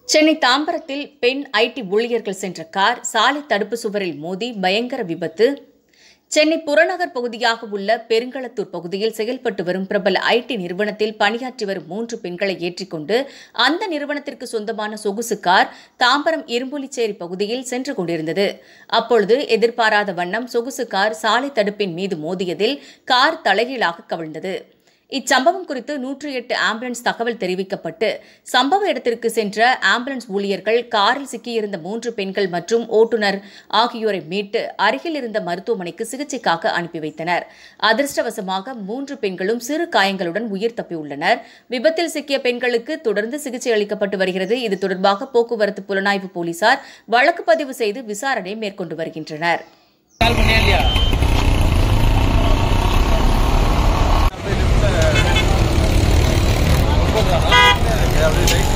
சென்னை தாம்பரத்தில் பெண் ஐடி ஊழியர்கள் சென்ற கார் சாலை தடுப்பு சுவரில் மோதி பயங்கர விபத்து. சென்னை புறநகர் பகுதியாக உள்ள பெருங்களத்தூர் பகுதியில் செயல்பட்டு வரும் பிரபல ஐடி நிறுவனத்தில் பணியாற்றி வரும் 3 பெண்களை ஏற்றிக்கொண்டு அந்த நிறுவனத்திற்கு சொந்தமான சொகுசு கார் தாம்பரம் இரும்புலிச்சேரி பகுதியில் சென்று கொண்டிருந்தது. அப்பொழுது எதிர்பாராத வண்ணம் சொகுசு கார் சாலை தடுப்பின் மீது மோதியதில் கார் தலைகீழாக கவிழ்ந்தது. இச்சம்பவம் குறித்து 108 ஆம்புலன்ஸ் தகவல் தெரிவிக்கப்பட்டு சம்பவ இடத்திற்கு சென்ற ஆம்புலன்ஸ் ஊழியர்கள் காரில் சிக்கியிருந்த 3 பெண்கள் மற்றும் ஓட்டுநர் ஆகியோரை மீட்டு அருகில் இருந்த மருத்துவமனைக்கு சிகிச்சைக்காக அனுப்பி வைத்தனர். அதிர்ஷ்டவசமாக 3 பெண்களும் சிறு காயங்களுடன் உயிர் தப்பியுள்ளனர். விபத்தில் சிக்கிய பெண்களுக்கு தொடர்ந்து சிகிச்சை அளிக்கப்பட்டு வருகிறது. இது தொடர்பாக போக்குவரத்து புலனாய்வு போலீசார் வழக்கு பதிவு செய்து விசாரணை மேற்கொண்டு வருகின்றனர். Yeah,